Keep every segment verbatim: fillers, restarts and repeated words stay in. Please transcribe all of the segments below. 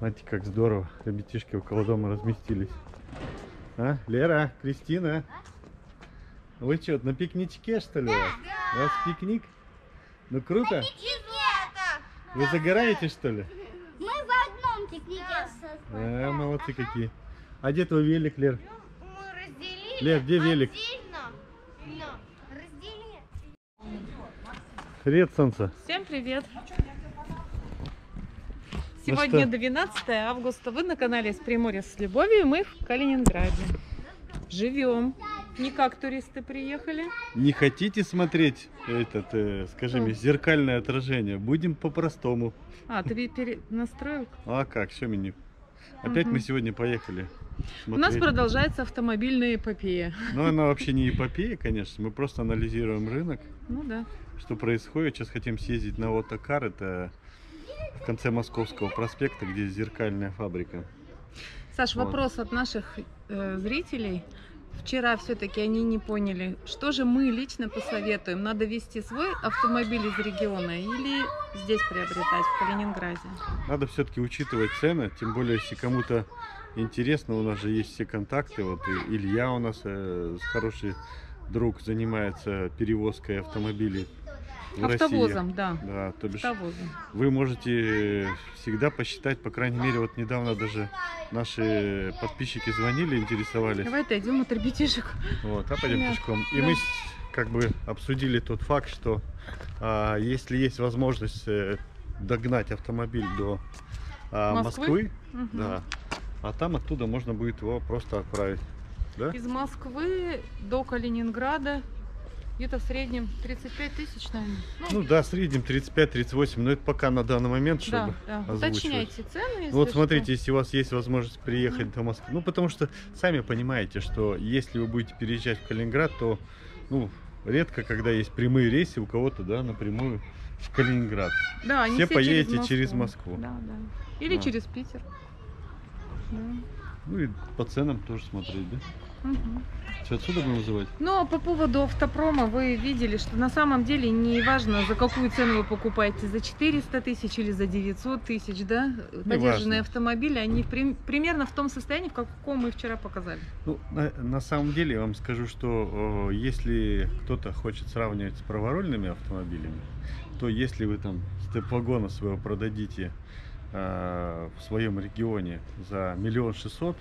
Смотрите, как здорово. Ребятишки около дома разместились. А? Лера, Кристина. Вы что, на пикничке, что ли? Да, у вас пикник? Ну круто. Вы загораете, что ли? Мы в одном пикнике. А, молодцы какие. А где твой велик, Лер? Мы разделили. Лер, где велик? Отдельно, но разделили. Привет, солнце. Всем привет! Сегодня ну двенадцатое августа. Вы на канале «С Приморья с любовью». Мы в Калининграде. Живем. Не как туристы приехали. Не хотите смотреть этот, э, скажи мне, зеркальное отражение? Будем по-простому. А, ты пере... настроил? А как, все меню. Опять угу. мы сегодня поехали смотреть. У нас продолжается автомобильная эпопея. Ну, она вообще не эпопея, конечно. Мы просто анализируем рынок. Ну да. Что происходит. Сейчас хотим съездить на Отокар. Это в конце Московского проспекта, где зеркальная фабрика. Саш, вот. Вопрос от наших э, зрителей. Вчера все-таки они не поняли, что же мы лично посоветуем. Надо везти свой автомобиль из региона или здесь приобретать, в Калининграде? Надо все-таки учитывать цены, тем более, если кому-то интересно, у нас же есть все контакты. Вот и Илья у нас э, хороший друг, занимается перевозкой автомобилей в Автовозом, России. да. Да, то бишь Автовозом. Вы можете всегда посчитать, по крайней мере, вот недавно даже наши подписчики звонили, интересовались. Давай отойдем от ребятишек. Вот, а пойдем Нет. пешком. И да. мы как бы обсудили тот факт, что а, если есть возможность э, догнать автомобиль до а, Москвы, Москвы? Угу. да, а там оттуда можно будет его просто отправить. Да? Из Москвы до Калининграда где-то в среднем тридцать пять тысяч, наверное. Ну, ну да, в среднем тридцать пять — тридцать восемь, но это пока на данный момент, чтобы да, да. озвучивать. Уточняйте цены, если Вот что. смотрите, если у вас есть возможность приехать mm. до Москвы, ну потому что сами понимаете, что если вы будете переезжать в Калининград, то ну редко, когда есть прямые рейсы у кого-то, да, напрямую в Калининград. Да, все, все поедете через, через Москву. Да, да. Или да. через Питер. Да. Ну и по ценам тоже смотреть, да? Угу. Все отсюда будем вызывать? Ну, а по поводу автопрома вы видели, что на самом деле не важно, за какую цену вы покупаете, за четыреста тысяч или за девятьсот тысяч, да? Подержанные автомобили, они при, примерно в том состоянии, в каком мы вчера показали. Ну, на, на самом деле, я вам скажу, что о, если кто-то хочет сравнивать с праворульными автомобилями, то если вы там степ-вагона своего продадите э, в своем регионе за миллион шестьсот,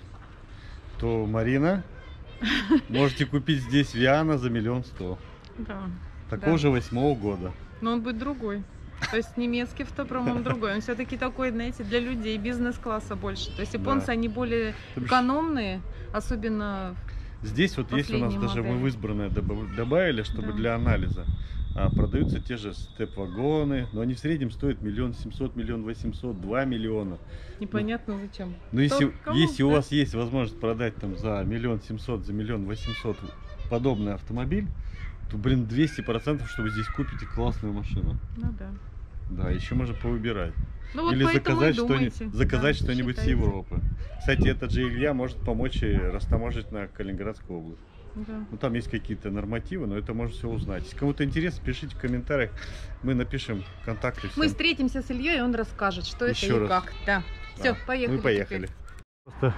то Марина... Можете купить здесь Виана за миллион сто. Да. Такого да. же восьмого года. Но он будет другой. То есть немецкий автопром, он другой. Он все-таки такой, знаете, для людей бизнес-класса больше. То есть японцы, да. они более экономные, особенно здесь вот есть у нас модели. Даже мы в избранное добавили, чтобы да. для анализа. А, продаются те же степ-вагоны, но они в среднем стоят миллион семьсот, миллион восемьсот, два миллиона. Непонятно ну, зачем. Ну если, кому, если да? у вас есть возможность продать там за миллион семьсот, за миллион восемьсот подобный автомобиль, то, блин, двести процентов, что вы здесь купите классную машину. Ну да. Да, еще можно повыбирать. Ну, вот или заказать что-нибудь заказать да, что-нибудь с Европы. Кстати, этот же Илья может помочь и растаможить на Калининградскую область. Да. Ну, там есть какие-то нормативы, но это можно все узнать. Если кому-то интересно, пишите в комментариях, мы напишем контакты. Всем. Мы встретимся с Ильей, и он расскажет, что Еще это и раз. как. Да. Да. Все, поехали. Мы поехали. Теперь. Просто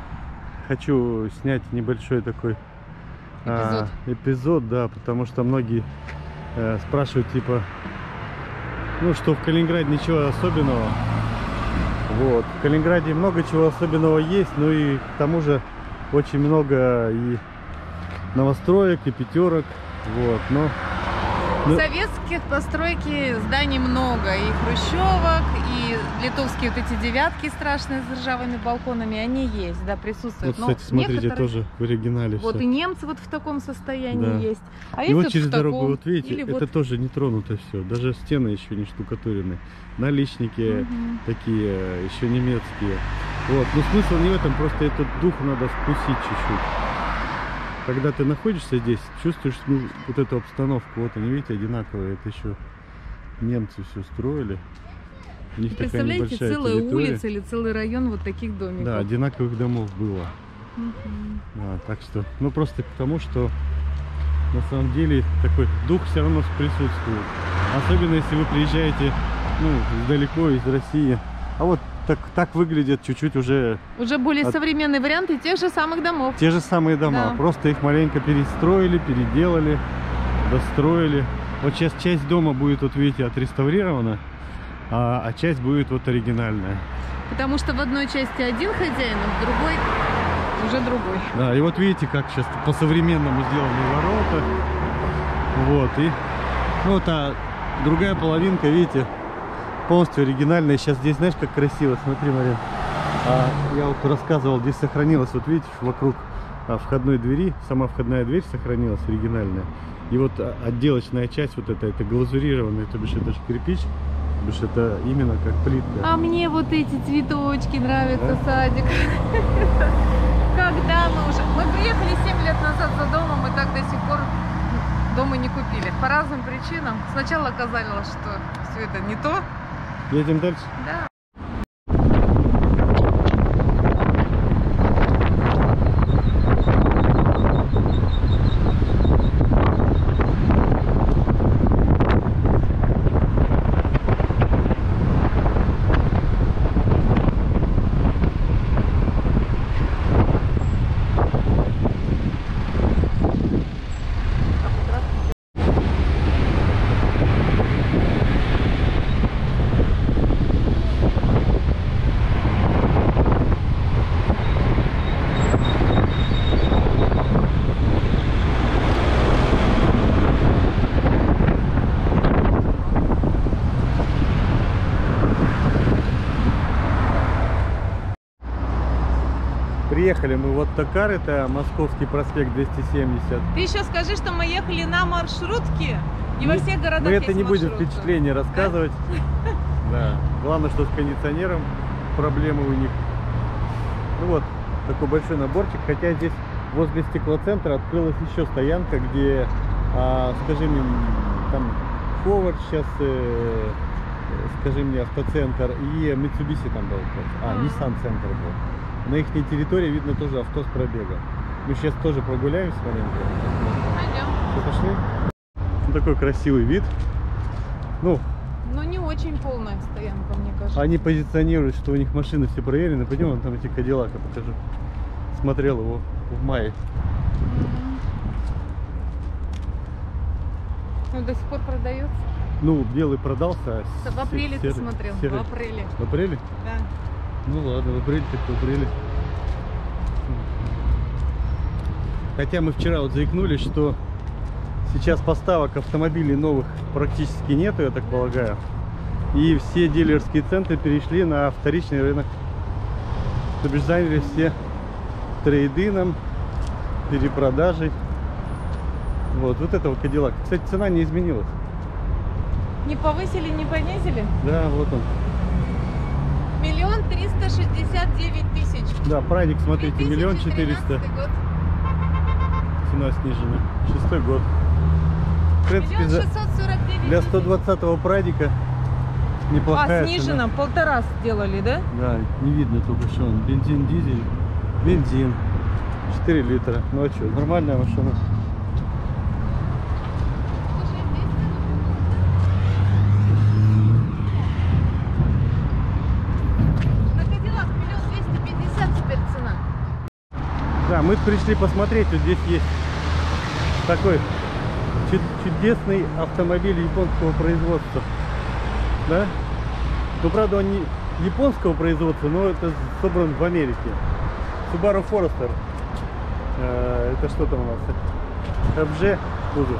хочу снять небольшой такой эпизод, а, эпизод да, потому что многие э, спрашивают, типа, ну, что в Калининграде ничего особенного. Вот. В Калининграде много чего особенного есть, ну и к тому же очень много и новостроек, и пятерок. Вот, но, но... Советских постройки зданий много. И хрущевок, и литовские вот эти девятки страшные с ржавыми балконами, они есть, да, присутствуют. Вот, кстати, но смотрите, некоторые... тоже в оригинале Вот все. и немцы вот в таком состоянии да. есть. А и вот вот через дорогу, таком... вот видите, Или это вот... тоже не тронуто все. Даже стены еще не штукатурены. Наличники угу. такие, еще немецкие. Вот, но смысл не в этом, просто этот дух надо вкусить чуть-чуть. Когда ты находишься здесь, чувствуешь ну, вот эту обстановку. Вот они, видите, одинаковые. Это еще немцы все строили. У них такая представляете, целая территория. улица или целый район вот таких домиков. Да, одинаковых домов было. Угу. Да, так что, ну просто к тому, что на самом деле такой дух все равно присутствует. Особенно если вы приезжаете, ну, далеко из России. А вот так, так выглядят чуть-чуть уже... Уже более От- современные варианты тех же самых домов. Те же самые дома, Да. просто их маленько перестроили, переделали, достроили. Вот сейчас часть дома будет, вот видите, отреставрирована, а, а часть будет вот оригинальная. Потому что в одной части один хозяин, а в другой уже другой. Да, и вот видите, как сейчас по-современному сделаны ворота. Вот, и ну, вот, а другая половинка, видите, полностью оригинальная. Сейчас здесь, знаешь, как красиво, смотри, Марин. А, я вот рассказывал, здесь сохранилось, вот видите, вокруг а, входной двери, сама входная дверь сохранилась оригинальная. И вот а, отделочная часть, вот это, это глазурированная, то бишь это же кирпич, то бишь это именно как плитка. А мне вот эти цветочки нравятся, Да? садик. Когда мы уже... Мы приехали семь лет назад за домом, и так до сих пор дома не купили. По разным причинам. Сначала казалось, что все это не то. Едем дальше. Да. Приехали мы вот Токар, это Московский проспект двести семьдесят. Ты еще скажи, что мы ехали на маршрутке, и во Мы- всех городах Мы это есть не будем маршрутка. впечатление рассказывать. Да. Главное, что с кондиционером проблемы у них. Ну вот, такой большой наборчик. Хотя здесь возле стеклоцентра открылась еще стоянка, где, а, скажи мне, там Форвард сейчас, э, скажи мне, автоцентр, и Mitsubishi там был. А, Мгм. Nissan центр был. На их территории видно тоже авто с пробегом. Мы сейчас тоже прогуляемся маленько. Пойдем. Все, пошли? Ну, такой красивый вид. Ну, Ну не очень полная стоянка, мне кажется. они позиционируют, что у них машины все проверены. Пойдем, вон там эти Кадиллака покажу. Смотрел его в мае. Мгм. Ну до сих пор продается. Ну, белый продался. а В апреле ты серый- смотрел. серый- В апреле. В апреле? Да. Ну ладно, в апреле так в апреле. Хотя мы вчера вот заикнулись, что сейчас поставок автомобилей новых практически нету, я так полагаю. И все дилерские центры перешли на вторичный рынок. То бишь заняли все трейдином, перепродажей. Вот, вот этого Кадиллака. Кстати, цена не изменилась. Не повысили, не понизили? Да, вот он. Миллион триста шестьдесят девять тысяч. Да, прадик, смотрите, миллион четыреста. две тысячи тринадцатый год. Цена снижена. Шестой год. В принципе, Миллион за- шестьсот сорок девять для тысяч. сто двадцатого прадика неплохая А, снижено, полтора сделали, да? цена. Да, не видно только что он. Бензин, дизель. Бензин. четыре литра. Ну а что, нормальная машина. На Кадиллак миллион двести пятьдесят теперь цена. Да, мы пришли посмотреть, вот здесь есть такой чуд- чудесный автомобиль японского производства. Да? Ну, правда, он не японского производства, но это собран в Америке. Subaru Forester. Э, Это что там у нас? эф джи кузов.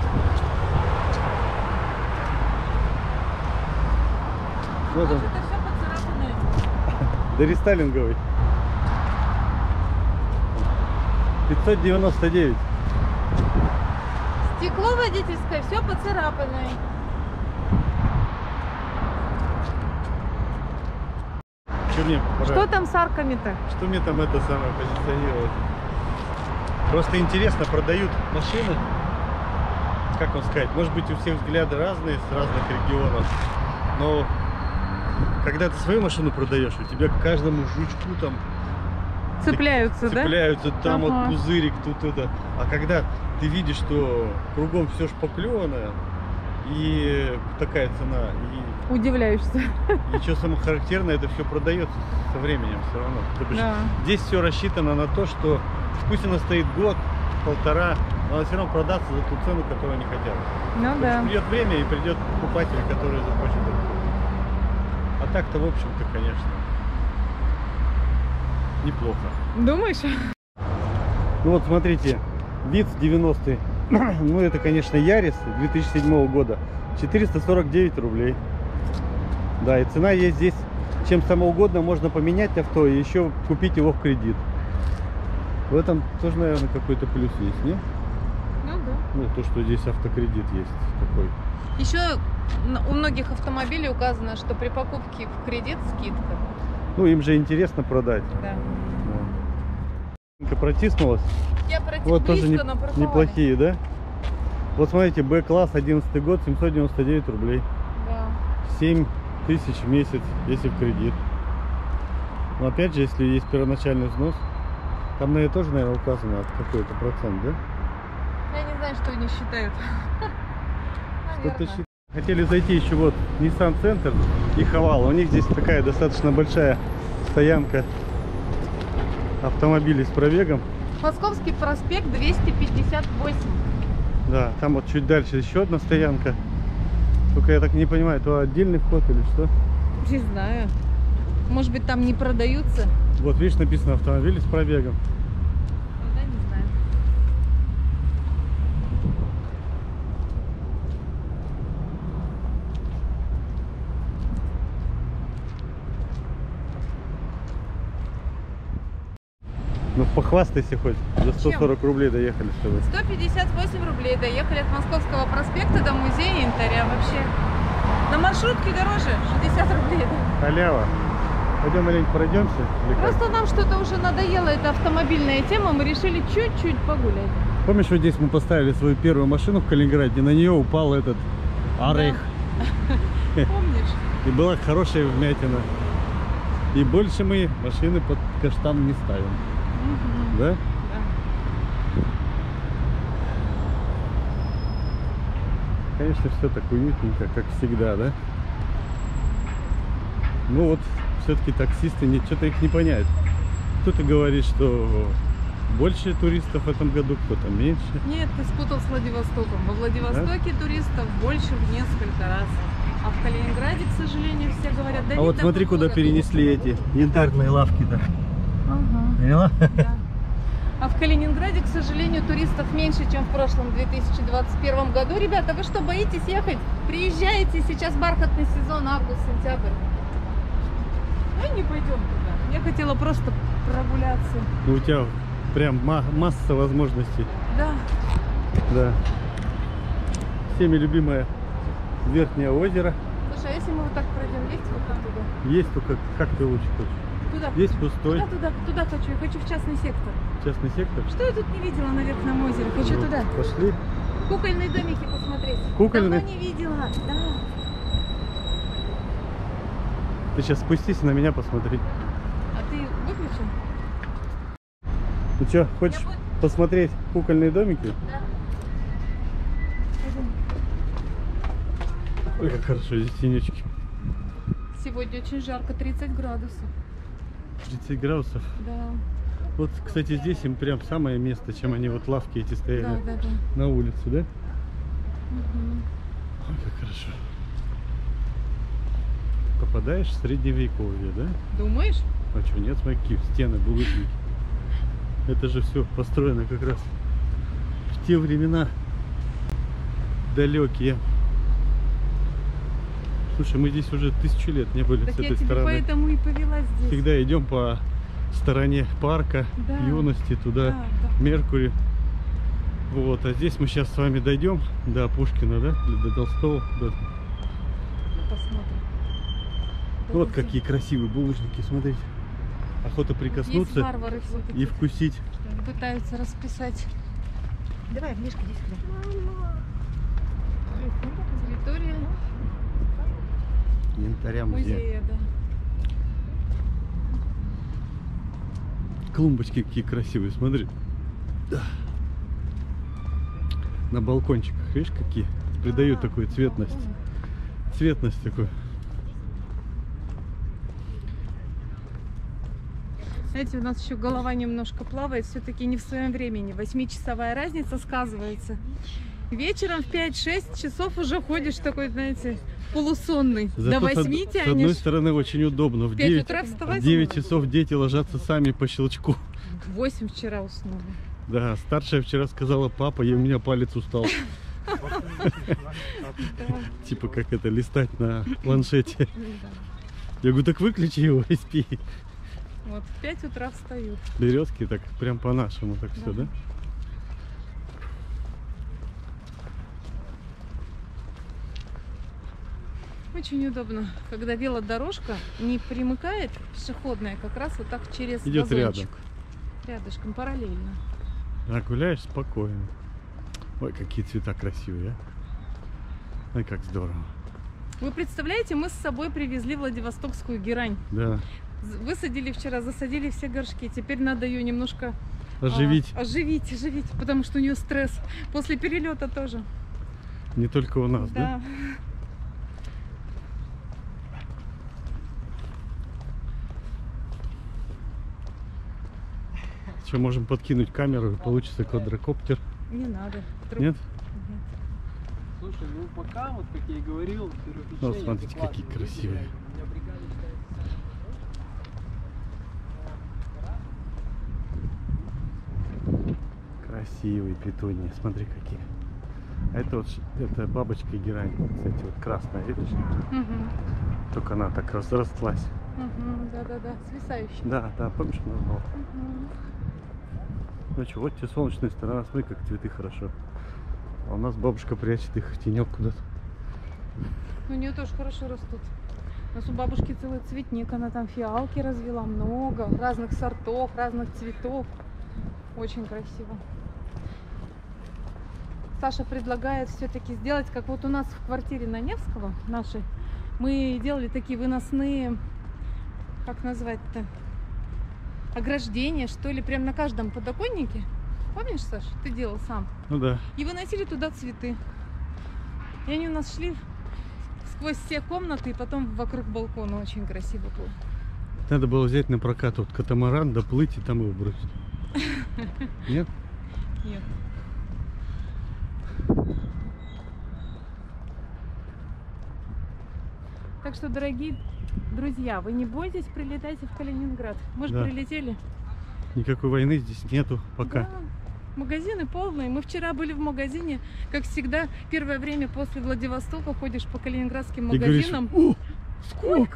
Вот он, Это все поцарапанное. дорестайлинговый. пятьсот девяносто девять. Стекло водительское, все поцарапанное. Что мне, Что там с арками-то? что мне там это самое позиционировать? Просто интересно, продают машины, как вам сказать, может быть у всех взгляды разные с разных регионов, но когда ты свою машину продаешь, у тебя к каждому жучку там Цепляются, да? цепляются, там Ага. вот пузырик, тут это. А когда ты видишь, что кругом все шпаклевано и такая цена, и удивляешься. И что самое характерное, это все продается со временем все равно. То бишь, Да. здесь все рассчитано на то, что пусть она стоит год, полтора, но она все равно продастся за ту цену, которую они хотят. Ну Потому да. что придет время и придет покупатель, который захочет это купить. А так-то, в общем-то, конечно, неплохо. Думаешь? Ну вот смотрите, Витц девяностый, ну это, конечно, Ярис две тысячи седьмого года, четыреста сорок девять рублей. Да, и цена есть здесь, чем самоугодно можно поменять авто и еще купить его в кредит. В этом тоже, наверное, какой-то плюс есть, не? Ну да. Ну, то, что здесь автокредит есть такой. Еще у многих автомобилей указано, что при покупке в кредит скидка. Ну, им же интересно продать. Да. Да. Протиснулась. Я против Вот тоже близко, не- но парковали. неплохие, да? Вот смотрите, Б-класс, одиннадцатый год, семьсот девяносто девять рублей. Да. семь тысяч в месяц, если в кредит. Но опять же, если есть первоначальный взнос, там, наверное, тоже, наверное, указано от какой-то процент, да? Я не знаю, что они считают. Что-то Наверное. счит- Хотели зайти еще вот Nissan Center и Хавала. У них здесь такая достаточно большая стоянка автомобилей с пробегом. Московский проспект двести пятьдесят восемь. Да, там вот чуть дальше еще одна стоянка. Только я так не понимаю, это отдельный вход или что? Не знаю. Может быть, там не продаются? Вот видишь, написано автомобили с пробегом. Да, не знаю. Ну похвастайся хоть. За сто сорок рублей доехали с тобой. сто пятьдесят восемь рублей. Доехали от Московского проспекта до музея янтаря. Вообще. На маршрутке дороже. шестьдесят рублей. Да. Халява. Пойдем маленько пройдемся. Или как? Просто нам что-то уже надоело, эта автомобильная тема. Мы решили чуть-чуть погулять. Помнишь, вот здесь мы поставили свою первую машину в Калининграде, и на нее упал этот Арейх. Помнишь? И была хорошая вмятина. И больше мы машины под каштан не ставим. Мгм. Да? Да. Конечно, все так уютненько, как всегда, да? Ну вот, все-таки таксисты, не- что-то их не понять. Кто-то говорит, что больше туристов в этом году, кто-то меньше. Нет, ты спутал с Владивостоком. Во Владивостоке туристов больше в несколько раз. А в Калининграде, к сожалению, все говорят, да А не вот такой смотри, куда город. перенесли эти янтарные лавки-то. Ага, Поняла? да. А в Калининграде, к сожалению, туристов меньше, чем в прошлом две тысячи двадцать первом году. Ребята, вы что, боитесь ехать? Приезжайте, сейчас бархатный сезон, август, сентябрь. Ну не пойдем туда. Я хотела просто прогуляться. Ну, у тебя прям ма- масса возможностей. Да. Да. Всеми любимое Верхнее озеро. Слушай, а если мы вот так пройдем, есть выход туда? Есть только, как ты лучше хочешь. Туда. Есть пустой Туда, туда, туда хочу. Я хочу в частный сектор. частный сектор. Что я тут не видела на Верхнем озере? Хочу Ну, туда. Пошли. Кукольные домики посмотреть. Кукольные? Давно не видела. Да. Ты сейчас спустись и на меня посмотри. А ты выключен? Ну что, хочешь Я буду- посмотреть кукольные домики? Да. Ой, как хорошо, здесь тенечки. Сегодня очень жарко, тридцать градусов. тридцать градусов. Да. Вот, кстати, здесь им прям самое место, чем они вот лавки эти стояли Да, да, да. на улице, да? Мгм. Ой, как хорошо. Попадаешь в средневековье, да? Думаешь? А что, нет, смотри, какие стены, булыжники. Это же все построено как раз в те времена далекие. Слушай, мы здесь уже тысячу лет не были Так с я этой тебе стороны. поэтому и повела здесь. Всегда идем по стороне парка, Да. юности, туда, Да, да. Меркурий. Вот, а здесь мы сейчас с вами дойдем до Пушкина, да? Или до Толстого. Да. Посмотрим. Ну, вот Давайте. какие красивые булыжники, смотрите. Охота Есть прикоснуться варвары все-таки. и вкусить. Пытаются расписать. Давай, Мишка, иди сюда. Территория Янтаря музея. музея, да. Клумбочки какие красивые, смотри. Да. На балкончиках, видишь, какие? Придают А, такую цветность. балконы. Цветность такую. Знаете, у нас еще голова немножко плавает, все-таки не в своем времени. Восьмичасовая разница сказывается. Вечером в пять-шесть часов уже ходишь такой, знаете, полусонный. Зато До восьми с, тянешь. с одной стороны, очень удобно. В В пять девять, утра вставать? в девять часов дети ложатся сами по щелчку. В восемь вчера уснули. Да, старшая вчера сказала: папа, и у меня палец устал. Типа как это, листать на планшете. Я говорю, так выключи его и спи. Вот в пять утра встают. Березки так прям по-нашему так все, да? Очень удобно, когда велодорожка не примыкает, пешеходная, как раз вот так через Идет газончик. рядом. Рядышком, параллельно. А гуляешь спокойно. Ой, какие цвета красивые, а? Ой, как здорово. Вы представляете, мы с собой привезли владивостокскую герань. Да. Высадили вчера, засадили все горшки. Теперь надо ее немножко Оживить. А, оживить, оживить, потому что у нее стресс. После перелета тоже. Не только у нас, да? Да. Что, можем подкинуть камеру и получится квадрокоптер? Не надо. Вдруг- Нет? Слушай, ну пока, вот как я и говорил, Ну, смотрите, какие красивые. Красивые петунии, смотри какие. А это вот ш- это бабочка герань, кстати, вот красная, видишь? Мгм. Только она так разрослась. Мгм. Да-да-да, свисающий. Да, да, помнишь, у нас был? Мгм. Ну что, вот тебе солнечная сторона, смотри, как цветы хорошо. А у нас бабушка прячет их в тенек куда-то. У нее тоже хорошо растут. У нас у бабушки целый цветник, она там фиалки развела много, разных сортов, разных цветов. Очень красиво. Саша предлагает все-таки сделать, как вот у нас в квартире на Невского, нашей, мы делали такие выносные, как назвать-то, ограждения, что ли, прям на каждом подоконнике. Помнишь, Саш, ты делал сам? Ну да. И выносили туда цветы. И они у нас шли сквозь все комнаты и потом вокруг балкона. Очень красиво было. Надо было взять на прокат вот катамаран, доплыть и там его бросить. Нет? Нет. Так что, дорогие друзья, вы не бойтесь, прилетайте в Калининград. Мы же Да. прилетели. Никакой войны здесь нету пока. Да, магазины полные. Мы вчера были в магазине. Как всегда, первое время после Владивостока ходишь по калининградским И говоришь: магазинам. «О, сколько?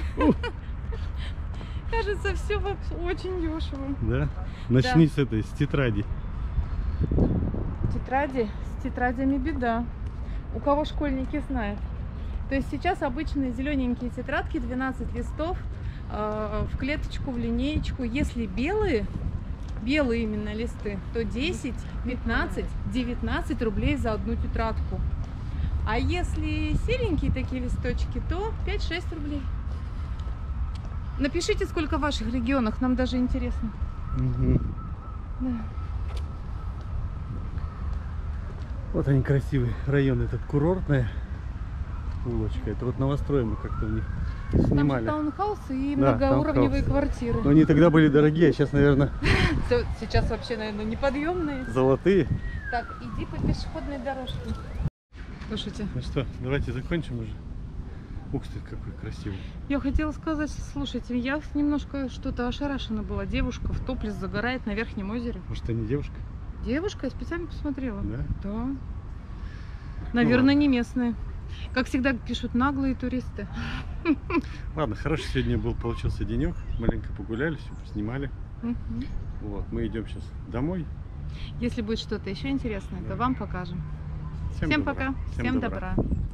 Кажется, все очень дешево. Да? Начни с этой, с тетради. Тетради, с тетрадями беда. У кого школьники знают. То есть сейчас обычные зелененькие тетрадки, двенадцать листов, э, в клеточку, в линеечку. Если белые, белые именно листы, то десять, пятнадцать, девятнадцать рублей за одну тетрадку. А если серенькие такие листочки, то пять-шесть рублей. Напишите, сколько в ваших регионах, нам даже интересно. Мгм. Да. Вот они красивый район, этот курортная улочка. Это вот новострои мы как-то у них Там снимали. же таунхаусы и Да, многоуровневые таунхаусы. квартиры. Но они тогда были дорогие, а сейчас, наверное, Всё, сейчас вообще, наверное, неподъемные. золотые. Так, иди по пешеходной дорожке. Слушайте, Ну что, давайте закончим уже. Ух ты, какой красивый. я хотела сказать, слушайте, я немножко что-то ошарашена была. Девушка в топлес загорает на Верхнем озере. Может, это не девушка? Девушка, я специально посмотрела. Да? Да. Наверное, ладно. не местные. Как всегда пишут, наглые туристы. Ладно, хороший сегодня был, получился денек. Маленько погуляли, все снимали. Мгм. Вот, мы идем сейчас домой. Если будет что-то еще интересное, то вам покажем. Всем добра. пока, всем добра.